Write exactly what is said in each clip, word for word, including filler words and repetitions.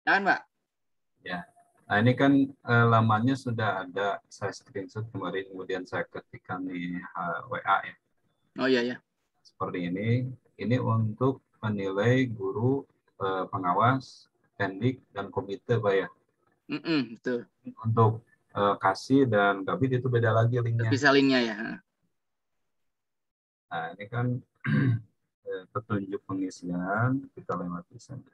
Ya kan, Pak? Ya. Nah, ini kan eh, lamanya sudah ada, saya screenshot kemarin, kemudian saya ketikkan di uh, W A ya. Oh iya, ya. Seperti ini. Ini untuk menilai guru, eh, pengawas, pendik, dan komite, Pak ya. Mm-mm, betul. Untuk eh, kasih dan gabit itu beda lagi linknya. Terpisah linknya ya. Nah, ini kan petunjuk pengisian, kita lewati saja.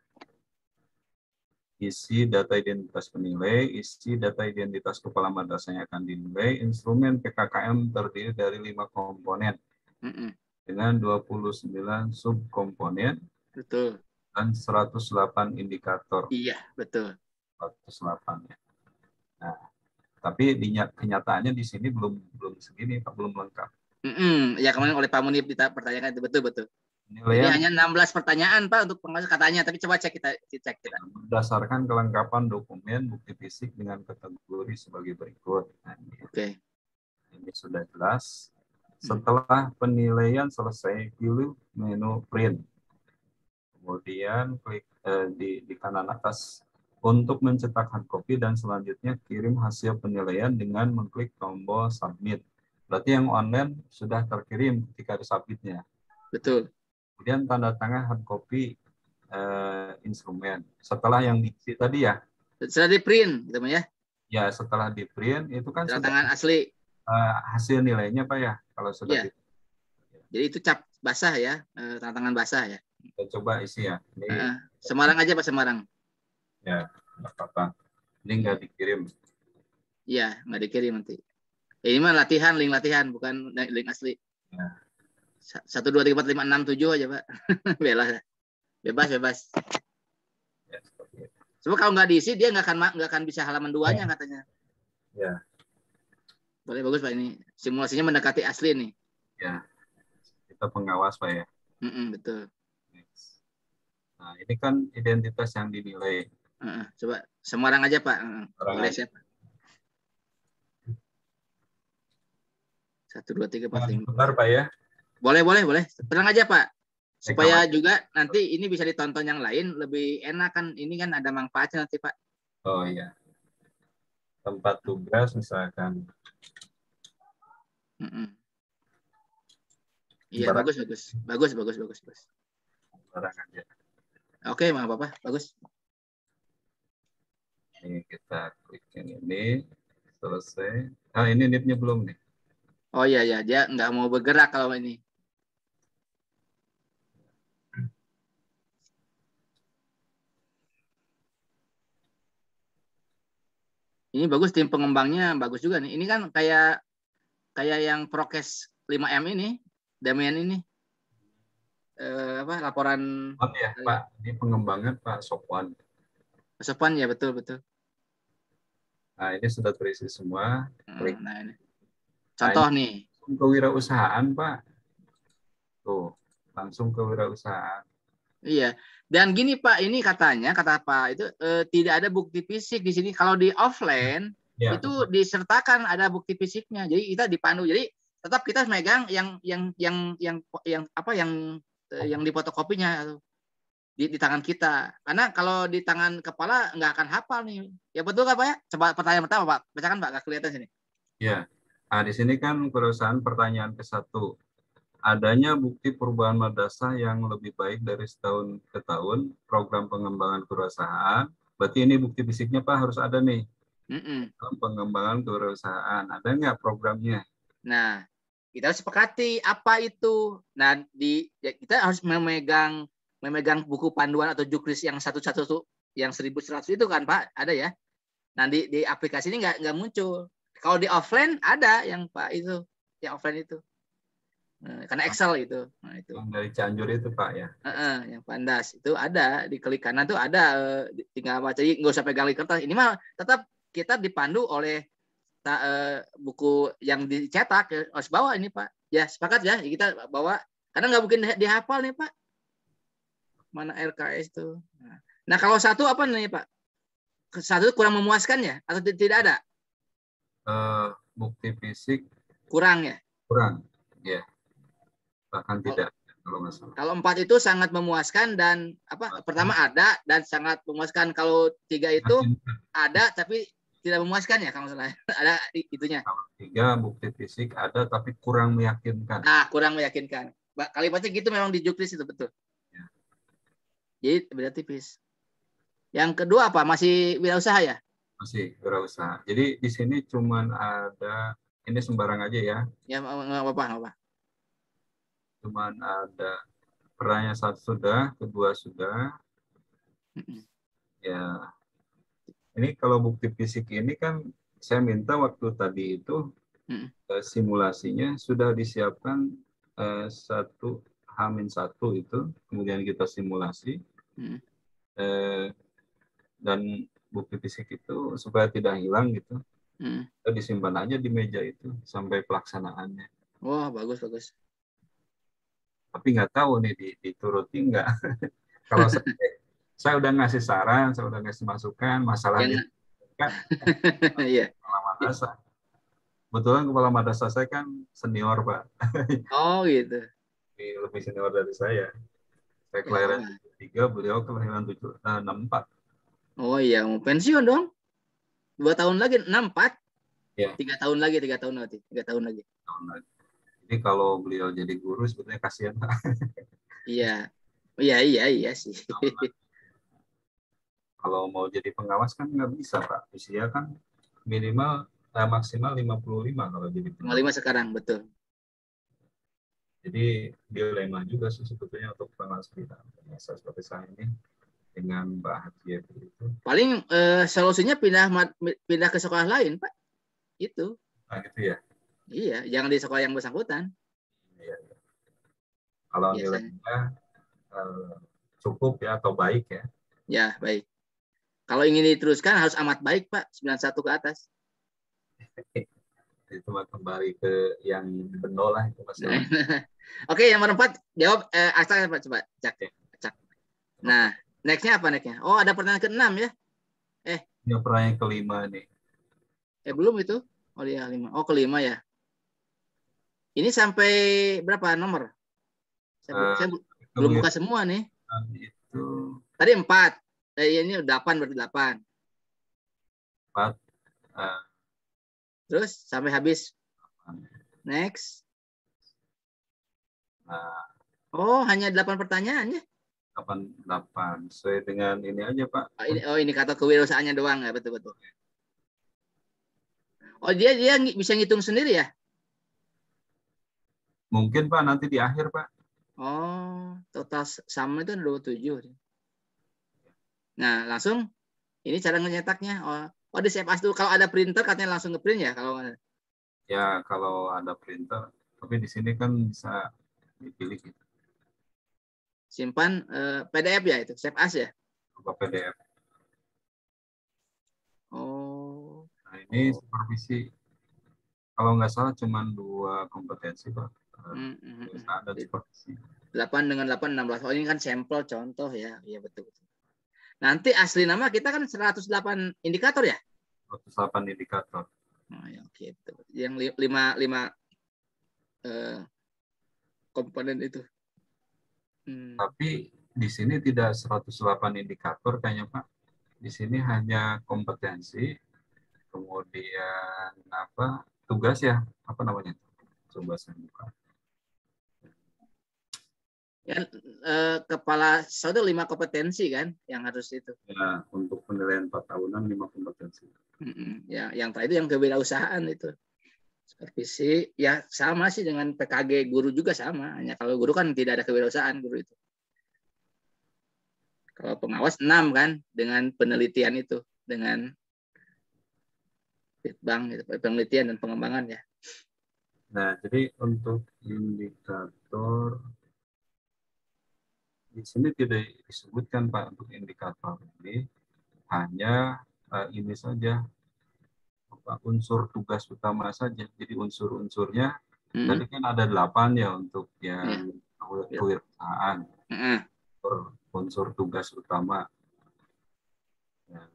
Isi data identitas penilai, isi data identitas kepala madrasah yang akan dinilai, instrumen P K K M terdiri dari lima komponen Mm-mm, dengan dua puluh sembilan subkomponen betul. dan seratus delapan indikator. Iya, betul. seratus delapan ya. Nah, tapi di, kenyataannya di sini belum belum segini, Pak, belum lengkap. Mm-mm, ya kemarin oleh Pak Munib dipertanyakan itu betul-betul. Jadi Penilaian hanya enam belas pertanyaan Pak untuk pengawas katanya, tapi coba cek kita cek kita. berdasarkan kelengkapan dokumen bukti fisik dengan kategori sebagai berikut. Nah, ini, Oke. ini sudah jelas. Setelah penilaian selesai, pilih menu print. Kemudian klik eh, di, di kanan atas untuk mencetak hard copy dan selanjutnya kirim hasil penilaian dengan mengklik tombol submit. Berarti yang online sudah terkirim ketika ada submitnya. Betul. Kemudian tanda tangan hard copy eh, instrumen. Setelah yang diisi tadi ya. Sudah di print gitu ya. Ya, setelah di print itu kan Tanda sudah tangan asli. uh, hasil nilainya, Pak ya. Kalau sudah Ya. di Jadi itu cap basah ya, eh, tanda tangan basah ya. kita coba isi ya. Ini Uh, Semarang aja Pak Semarang. ya, nggak apa-apa. Ini nggak Iya, dikirim. ya, nggak dikirim nanti. Ini mah latihan, link latihan, bukan link asli. Ya. Satu dua tiga empat lima enam tujuh aja Pak. Bebas, bebas, bebas. Ya, seperti itu. Cuma kalau nggak diisi dia nggak akan nggak akan bisa halaman duanya Ya. katanya. Ya. Boleh, bagus Pak, ini simulasinya mendekati asli nih. Ya. Kita pengawas, Pak ya. Mm-mm, betul. Nah, ini kan identitas yang dinilai. Uh, coba Semarang aja Pak. Uh, boleh aja. siapa? Satu dua tiga empat Nah, lima. bentar, Pak ya. Boleh, boleh, boleh. Tenang aja Pak. Supaya Rekam juga nanti ini bisa ditonton yang lain lebih enak kan. Ini kan ada manfaatnya nanti Pak. Oh iya. Tempat tugas misalkan. Mm-mm. Iya, bagus, bagus. Bagus, bagus, bagus, bagus. Barang aja. Oke, nggak apa-apa. Bagus. Ini kita klik yang ini. Selesai. Ah, ini nipnya belum nih. Oh iya, ya. Dia nggak mau bergerak kalau ini. Ini bagus, tim pengembangnya bagus juga nih. Ini kan kayak kayak yang prokes lima M ini, Damian ini. Eh, apa laporan Oh ya, Pak. Ini pengembangan Pak Sopwan. Sopan ya, betul, betul. Nah, ini sudah terisi semua. Klik. Nah, ini. Nah, Contoh ini nih. kewirausahaan, Pak. Tuh, langsung kewirausahaan. Iya. Dan gini Pak, ini katanya kata Pak itu eh, tidak ada bukti fisik di sini. Kalau di offline Ya, itu betul. disertakan ada bukti fisiknya. Jadi kita dipandu. Jadi tetap kita megang yang yang yang yang yang apa yang eh, yang difotokopinya di, di tangan kita. Karena kalau di tangan kepala nggak akan hafal nih. Ya betul kan Pak ya? Coba pertanyaan pertama Pak. Bacakan Pak, nggak kelihatan sini. Ya. Nah, di sini kan perusahaan pertanyaan ke satu. Adanya bukti perubahan madrasah yang lebih baik dari setahun ke tahun, program pengembangan kewirausahaan. Berarti ini bukti fisiknya Pak harus ada nih. Mm-mm. Pengembangan kewirausahaan. Ada nggak programnya? Nah, kita harus sepakati apa itu. Nah, di ya kita harus memegang memegang buku panduan atau jukris yang satu-satu tuh, yang seribu seratus itu kan Pak, ada ya. Nah, di, di aplikasi ini nggak nggak muncul. Kalau di offline ada yang Pak itu, yang offline itu. Nah, karena Excel itu. Nah, itu. Yang dari Cianjur itu Pak ya? Uh-uh, yang Pandas itu ada di klik kanan tuh ada, uh, tinggal baca, jadi nggak usah pegang kertas. Ini mah tetap kita dipandu oleh ta, uh, buku yang dicetak, ya, harus bawa ini Pak. Ya sepakat ya, kita bawa karena nggak mungkin dihafal nih Pak. Mana R K S tuh. Nah kalau satu apa nih Pak? Satu kurang memuaskan ya atau tidak ada? Uh, bukti fisik Kurang ya? kurang, ya. Bahkan Oh, tidak. kalau nggak salah. Kalau empat itu sangat memuaskan dan apa? Pertama ada dan sangat memuaskan. Kalau tiga itu ada tapi tidak memuaskan ya kalau salah. Ada itunya. Kalau tiga bukti fisik ada tapi kurang meyakinkan. Nah, kurang meyakinkan. Kalimatnya gitu memang di juknis itu betul. Ya. Jadi beda tipis. Yang kedua apa? Masih wirausaha ya? Masih wirausaha. Jadi di sini cuman ada, ini sembarang aja ya. Ya nggak apa-apa, nggak apa. Cuman ada perannya satu sudah, kedua sudah. Ya, ini kalau bukti fisik ini kan saya minta waktu tadi itu Mm-mm. simulasinya sudah disiapkan eh, satu Hamin satu itu, kemudian kita simulasi. Mm-mm. Eh, dan bukti fisik itu supaya tidak hilang gitu, Mm-mm. kita disimpan aja di meja itu sampai pelaksanaannya. Wah, bagus bagus. Tapi nggak tahu nih dituruti nggak. Kalau saya, saya udah ngasih saran, saya udah ngasih masukan, masalahnya kan Iya. kepala madrasah. Kebetulan kepala madrasah saya kan senior, Pak. Oh gitu. Lebih senior dari saya. Saya kelahiran Ya. tujuh tiga, beliau kelahiran tujuh enam empat. Oh iya, mau pensiun dong. Dua tahun lagi, enam empat. Ya. Tiga tahun lagi, tiga tahun lagi, tiga tahun lagi. Jadi kalau beliau jadi guru sebetulnya kasihan, Pak. Iya, iya, iya, iya sih. Kalau mau jadi pengawas kan nggak bisa, Pak. Usia kan minimal eh, maksimal lima puluh lima kalau jadi pengawas. lima sekarang, betul. Jadi dilema juga sih sebetulnya untuk pengawas kita. Saya seperti saya ini dengan Mbak Haji itu. Paling eh, solusinya pindah pindah ke sekolah lain, Pak. Itu. Nah, gitu ya. Iya, jangan di sekolah yang bersangkutan. Iya. Kalau Biasanya. nilainya eh, cukup ya atau baik ya. Ya, baik. Kalau ingin diteruskan harus amat baik, Pak. sembilan puluh satu ke atas. Itu mah kembali ke yang bendo lah itu masalah. Oke, yang nomor empat jawab eh, asal Pak, coba cak. Cak. Nah, nextnya apa nextnya? Oh, ada pertanyaan keenam ya? Eh, ini pertanyaan kelima nih. Eh belum itu? Oh iya lima. Oh kelima ya. Ini sampai berapa nomor? Saya, uh, saya belum buka semua nih. Itu tadi empat. Eh, ini delapan berarti delapan. Empat. Uh, Terus sampai habis. Next. Nah. Oh hanya delapan pertanyaan ya? Delapan delapan. Sesuai dengan ini aja Pak. Oh ini, oh, ini kata kewirausahaannya doang ya, betul betul. Oh dia dia bisa ngitung sendiri ya? Mungkin Pak nanti di akhir Pak. Oh total sama itu dua puluh tujuh. Nah langsung ini cara ngecetaknya. Oh, oh di save as dulu. Kalau ada printer katanya langsung ngeprint ya kalau ya kalau ada printer. Tapi di sini kan bisa dipilih gitu. Simpan eh, P D F ya itu, save as ya? Apa P D F. Oh. Nah ini oh. supervisi. Kalau nggak salah cuma dua kompetensi Pak. Hmm, hmm, hmm. Ada supervisi. delapan dengan delapan, enam belas. Oh ini kan sampel contoh ya. Iya betul betul. Nanti asli nama kita kan seratus delapan indikator ya? seratus delapan indikator. Oh, ya, oke, betul. Yang lima lima eh, komponen itu. Hmm. Tapi di sini tidak seratus delapan indikator kayaknya Pak. Di sini hanya kompetensi, kemudian apa tugas ya, apa namanya? Coba saya buka. Ya, eh, kepala saudara lima kompetensi kan yang harus itu. Ya, untuk penilaian empat tahunan lima kompetensi. Hmm, ya, yang terakhir itu yang kewirausahaan itu. Supervisi ya sama sih dengan P K G guru juga sama, hanya kalau guru kan tidak ada kewirausahaan guru itu. Kalau pengawas enam kan dengan penelitian itu, dengan Litbang itu, penelitian dan pengembangan ya. Nah, jadi untuk indikator di sini tidak disebutkan Pak untuk indikator ini, hanya uh, ini saja apa, unsur tugas utama saja. Jadi unsur-unsurnya hmm. tadi kan ada delapan ya untuk yang ya. Kewirausahaan. Hmm. Unsur tugas utama ya.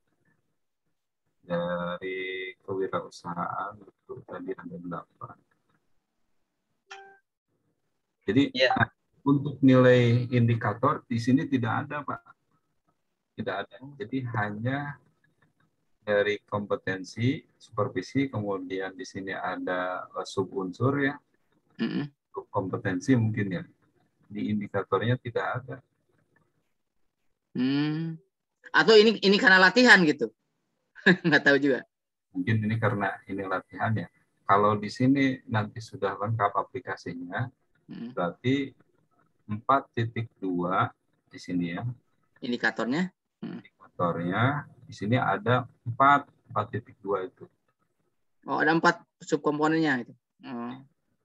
Dari kewirausahaan itu tadi ada delapan. Jadi ya. untuk nilai indikator di sini tidak ada, Pak. Tidak ada. Jadi hanya dari kompetensi, supervisi, kemudian di sini ada subunsur ya, Mm-mm. kompetensi mungkin ya. Di indikatornya tidak ada. Hmm. Atau ini ini karena latihan gitu? Nggak tahu juga. Mungkin ini karena ini latihan ya. Kalau di sini nanti sudah lengkap aplikasinya, Hmm. berarti empat titik dua di sini ya. Indikatornya? Hmm. Indikatornya di sini ada empat titik dua itu. Oh, ada empat subkomponennya itu. Oh.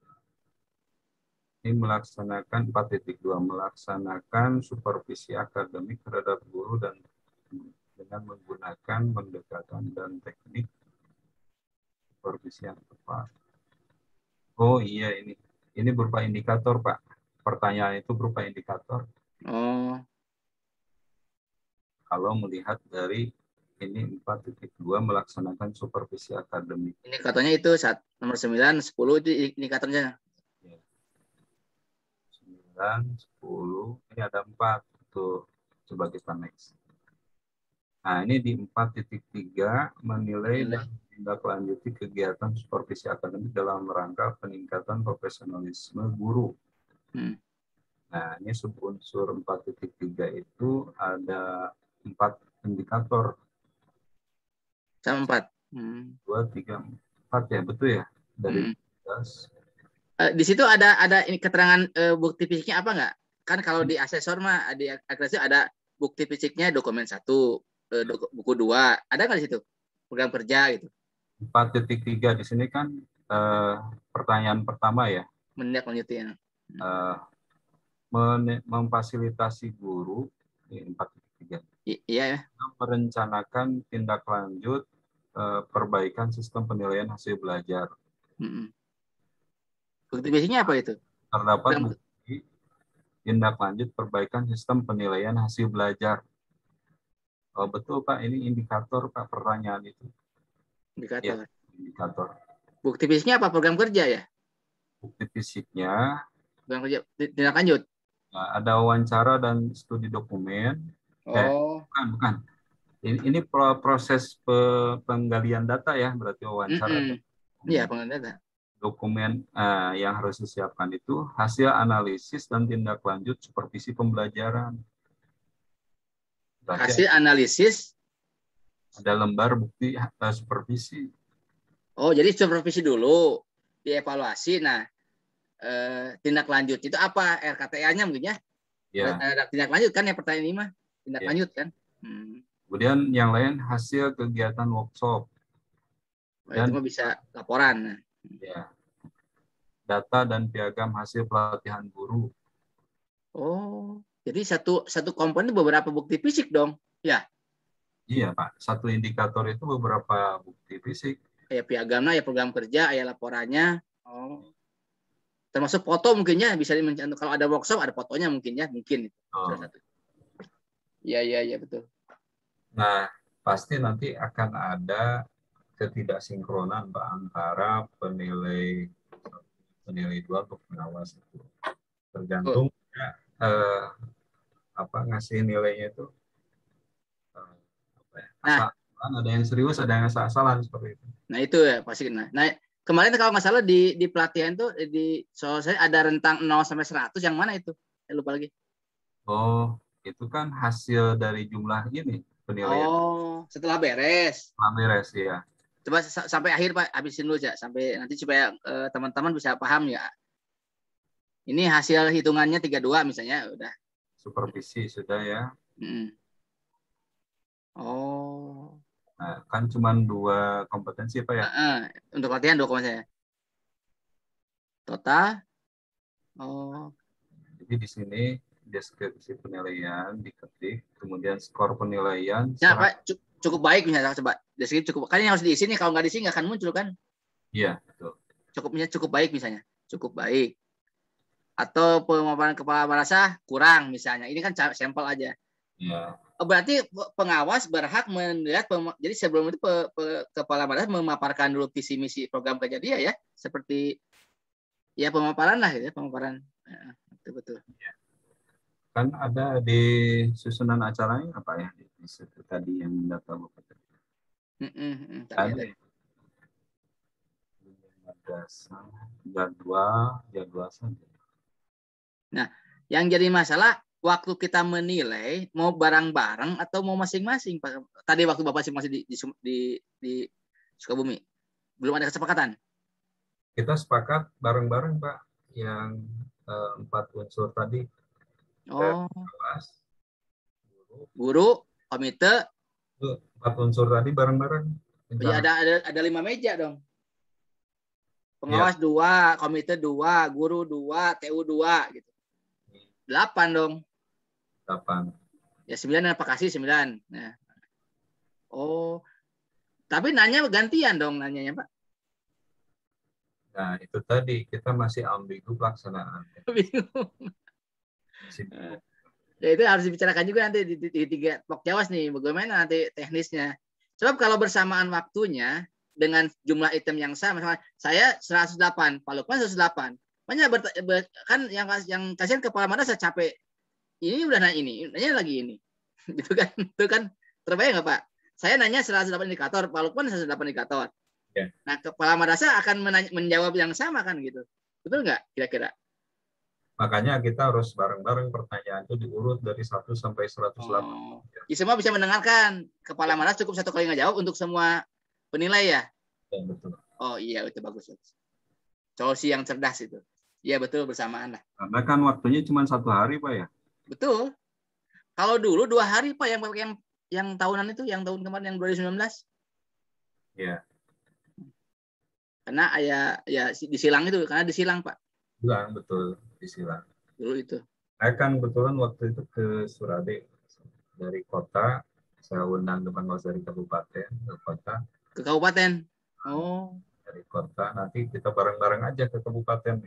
Ini melaksanakan empat titik dua, melaksanakan supervisi akademik terhadap guru dan dengan menggunakan pendekatan dan teknik supervisi yang tepat. Oh iya, ini ini berupa indikator, Pak. Pertanyaan itu berupa indikator. Oh. Kalau melihat dari ini empat titik dua melaksanakan supervisi akademik. Indikatornya itu saat nomor sembilan, sepuluh itu indikatornya. sembilan, sepuluh, ini ada empat. Tuh, coba kita next. Nah, ini di empat titik tiga menilai dan menindaklanjuti kegiatan supervisi akademik dalam rangka peningkatan profesionalisme guru. Hmm. Nah, ini subunsur empat titik tiga itu ada empat indikator. Sama empat. Hmm. dua, tiga, empat ya, betul ya? Dari Hmm. belas. Uh, di situ ada ada ini keterangan uh, bukti fisiknya apa nggak? Kan kalau di asesor mah di akreditasi ada bukti fisiknya dokumen satu, uh, doku, buku dua, ada nggak di situ program kerja gitu? empat titik tiga di sini kan eh, pertanyaan pertama ya. Menindaklanjuti ya. Eh, memfasilitasi guru ini empat titik tiga. I- iya ya. Merencanakan tindak lanjut eh, perbaikan sistem penilaian hasil belajar. Hmm. Bukti fisiknya apa itu? Terdapat Program... bukti tindak lanjut perbaikan sistem penilaian hasil belajar. Oh, betul Pak, ini indikator Pak, pertanyaan itu. Indikator. Ya, indikator. Bukti fisiknya apa? Program kerja ya? Bukti fisiknya. Program kerja tindak lanjut. Nah, ada wawancara dan studi dokumen. Oh. Eh, bukan, bukan. Ini, ini proses penggalian data ya, berarti wawancara. Mm-mm. Iya, penggalian data. Dokumen uh, yang harus disiapkan itu hasil analisis dan tindak lanjut supervisi pembelajaran. Berarti Hasil analisis. Ada lembar bukti uh, supervisi. Oh, jadi supervisi dulu, dievaluasi. Nah, eh, tindak lanjut itu apa? R K T A-nya mungkin ya? Ya. Ada tindak lanjut kan ya pertanyaan ini mah? Tindak Ya. lanjut kan? Hmm. Kemudian yang lain hasil kegiatan workshop. Oh, itu mah bisa laporan. Ya. Data dan piagam hasil pelatihan guru. Oh, jadi satu satu komponen beberapa bukti fisik dong, ya? Iya Pak, satu indikator itu beberapa bukti fisik. Ya piagamnya, ya program kerja, ya laporannya. Oh, termasuk foto mungkinnya bisa dimencantum. Kalau ada workshop ada fotonya mungkin ya, mungkin itu Oh. salah satu. Iya iya iya betul. Nah, pasti nanti akan ada ketidaksinkronan Pak antara penilai penilai dua untuk pengawas itu. Tergantung oh. ya, eh, apa ngasih nilainya itu eh, apa ya, asal nah, ada yang serius, ada yang asal-asalan seperti itu. Nah itu ya pasti. Nah, nah kemarin kalau nggak salah di di pelatihan tuh di soal saya ada rentang nol sampai seratus, yang mana itu? Saya lupa lagi. Oh, itu kan hasil dari jumlah ini penilaian. Oh, setelah beres. Setelah beres ya. Coba sampai akhir Pak, habisin dulu ya, sampai nanti supaya eh, teman-teman bisa paham ya. Ini hasil hitungannya tiga puluh dua misalnya, udah. Supervisi sudah ya. Hmm. Oh. Nah, kan cuma dua kompetensi Pak ya? Uh, untuk latihan dua koma saya. Total. Oh. Jadi di sini deskripsi penilaian diketik, kemudian skor penilaian. Ya Pak, cukup baik misalnya, coba deskripsi cukup. Kan yang harus diisi nih, kalau nggak diisi nggak akan muncul kan? Iya, betul. Cukupnya cukup baik misalnya, cukup baik. Atau pemaparan kepala madrasah kurang misalnya. Ini kan sampel aja. Ya. Berarti pengawas berhak melihat, jadi sebelum itu pe, pe, kepala madrasah memaparkan dulu visi misi program kerja dia ya, seperti ya pemaparan lah gitu ya, pemaparan. betul. Kan ada di susunan acaranya apa ya? Di situ tadi yang data buku. Mm -mm, Ada ya? Dasar, jadwal, jadwal saja. Nah, yang jadi masalah waktu kita menilai mau bareng-bareng atau mau masing-masing, Pak. Tadi waktu Bapak masih di, di, di, di Sukabumi, belum ada kesepakatan. Kita sepakat bareng-bareng, Pak, yang eh, empat unsur tadi. Oh, Kelas, guru, guru, komite, itu empat unsur tadi bareng-bareng. ya ada, ada ada lima meja dong. Pengawas Ya. dua, komite dua, guru dua, T U dua, gitu. Delapan dong. Delapan. Ya sembilan apa kasih sembilan. Nah. Oh, tapi nanya gantian dong nanyanya, Pak. Nah, itu tadi kita masih ambigu pelaksanaan. Bingung. Ya itu harus dibicarakan juga nanti di, di, di tiga Pokjawas nih, bagaimana nanti teknisnya. Sebab kalau bersamaan waktunya dengan jumlah item yang sama, misalnya saya seratus delapan, Pak Lukman seratus delapan. Makanya ber, ber, kan yang yang kasihan kepala madrasah capek. Ini udah nanya ini, nanya lagi ini. Gitu kan. Itu kan terbayang nggak, Pak? Saya nanya seratus delapan indikator, Pak Lukman seratus delapan indikator. Ya. Nah, kepala madrasah akan menanya, menjawab yang sama kan gitu. Betul nggak kira-kira? Makanya kita harus bareng-bareng pertanyaan itu diurut dari satu sampai seratus delapan. Oh. Ya, semua bisa mendengarkan. Kepala madrasah cukup satu kali ngejawab untuk semua penilai ya? Ya, betul. Oh iya, itu bagus. Solusi yang cerdas itu. Iya betul, bersamaan lah. Karena kan waktunya cuma satu hari, Pak ya? Betul. Kalau dulu dua hari, Pak, yang yang yang tahunan itu, yang tahun kemarin yang dua ribu sembilan belas. Iya. Karena ya ya disilang itu, karena disilang, Pak. Silang, betul, disilang. Dulu itu. Saya kan kebetulan waktu itu ke Surade dari kota, saya undang depan dari kabupaten ke kota. Ke kabupaten. Oh. Dari kota, nanti kita bareng-bareng aja ke kabupaten.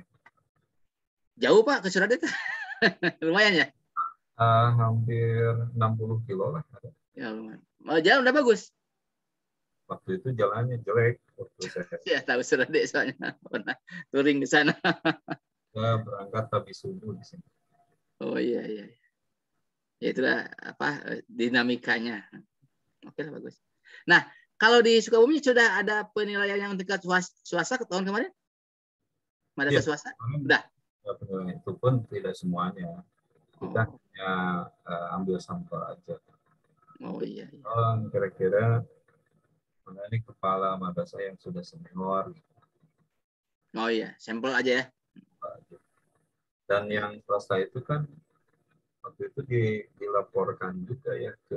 Jauh, Pak, ke Surade itu. Lumayan ya? Uh, hampir enam puluh kilo lah. Ya, lumayan. Oh, jalan udah bagus. Waktu itu jalannya jelek. Waktu saya ya tahu Surade soalnya pernah touring di sana. Saya berangkat habis subuh di sini. Oh iya iya. Ya itulah apa dinamikanya. Oke lah bagus. Nah, kalau di Sukabumi sudah ada penilaian yang tingkat swasta ke tahun kemarin? Madrasah ya, swasta? Sudah. Ya, penilaian itu pun tidak semuanya. Kita oh. hanya uh, ambil sampel aja. Oh iya. iya. Oh, kira-kira mana ini kepala madrasah yang sudah senior. Oh iya, sampel aja ya. Dan yang swasta itu kan waktu itu dilaporkan juga ya ke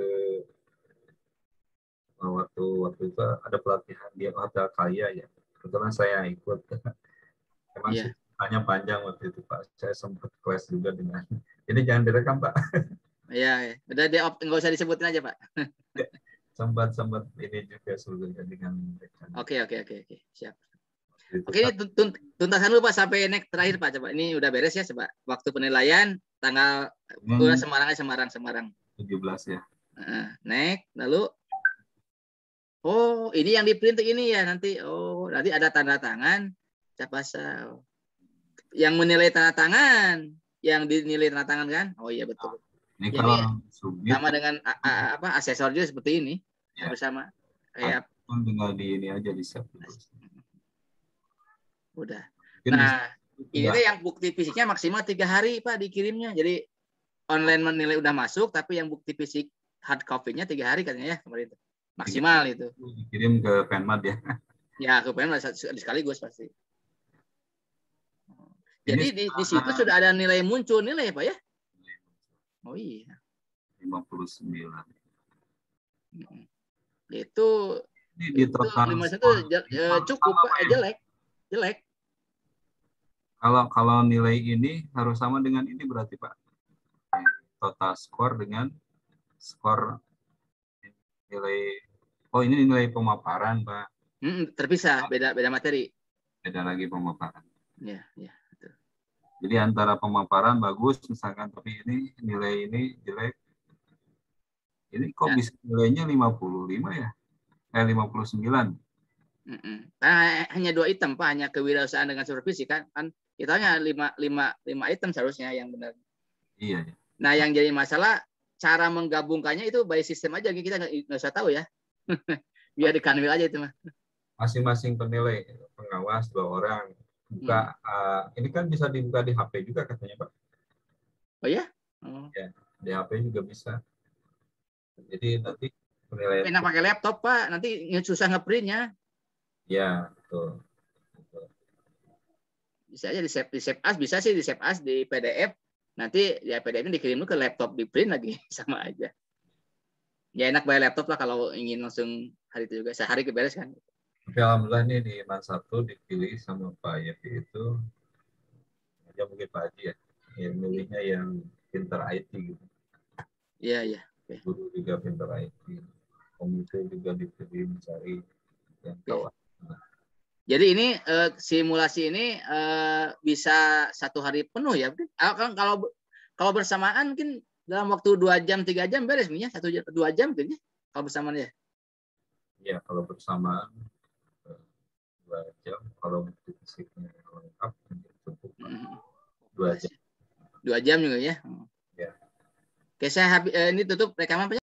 waktu waktu itu ada pelatihan di Hotel Kaya ya. Kebetulan saya ikut. Emang yeah. Hanya panjang waktu itu Pak. Saya sempat kelas juga dengan. Ini jangan direkam Pak. Iya, ya. Udah di nggak usah disebutin aja Pak. sempat sempat ini juga sebelumnya dengan. Oke oke oke oke siap. Oke, ini tuntasan dulu Pak sampai next terakhir Pak coba. Ini udah beres ya coba. Waktu penilaian tanggal hmm. udah Semarang Semarang Semarang. tujuh belas ya. Nah, next lalu oh, ini yang di print ini ya nanti. Oh, nanti ada tanda tangan Capasal. Yang menilai tanda tangan, yang dinilai tanda tangan kan? Oh iya betul. Ini Jadi, kalau submit, sama dengan a, a, apa asesor juga seperti ini. Ya. Bersama kayak tinggal di ini aja di save. Udah. Nah, ini tuh yang bukti fisiknya maksimal tiga hari Pak dikirimnya. Jadi online menilai udah masuk, tapi yang bukti fisik hard copy-nya tiga hari katanya ya kemarin itu. Maksimal itu. Dikirim ke Penmat ya. Ya, ke Penmat sekaligus pasti. Jadi di, di situ sudah ada nilai muncul nilai Pak ya? Oh iya. lima puluh sembilan. Itu ini di total lima puluh satu cukup Pak, ya? jelek. Jelek. Kalau kalau nilai ini harus sama dengan ini berarti Pak. Total skor dengan skor nilai oh ini nilai pemaparan Pak. Hmm, terpisah, beda beda materi. Beda lagi pemaparan. Ya, ya, betul. Jadi antara pemaparan bagus misalkan tapi ini nilai ini jelek. Ini kok ya. Bisa nilainya lima puluh lima ya? Eh lima puluh sembilan. Mm-mm. Nah, hanya dua item Pak, hanya kewirausahaan dengan supervisi kan. Kan Kita hanya lima, lima, lima item seharusnya yang benar. Iya. Nah, yang jadi masalah cara menggabungkannya itu by system aja, kita nggak usah tahu ya. Biar di Kanwil aja itu mah. Masing-masing penilai, pengawas dua orang. Buka, hmm. uh, ini kan bisa dibuka di H P juga katanya Pak. Oh ya? Oh. Ya, di H P juga bisa. Jadi nanti penilaian. Enak pakai laptop Pak, nanti susah ngeprintnya. Ya, betul. betul. Bisa aja di save, di save as, bisa sih di save as di P D F. Nanti ya P D F-nya dikirim ke laptop, di print lagi, sama aja. Ya enak bayar laptop lah kalau ingin langsung hari itu juga, sehari keberes kan. Tapi alhamdulillah nih di M A N satu dipilih sama Pak Yepi itu, ya mungkin Pak Haji ya, yang milihnya yang pinter I T gitu. Iya, iya. Okay. Guru juga pinter I T. Komite juga dipilih mencari yang tahu. Okay. Jadi ini eh, simulasi ini eh, bisa satu hari penuh ya? Kalau kalau bersamaan mungkin dalam waktu dua jam tiga jam beres punya satu jam dua jam mungkin ya kalau bersamaan ya? Iya kalau bersamaan dua jam, kalau fisiknya lengkap cukup dua jam. Dua jam juga ya? Ya. Oke, saya habis, eh, ini tutup rekaman.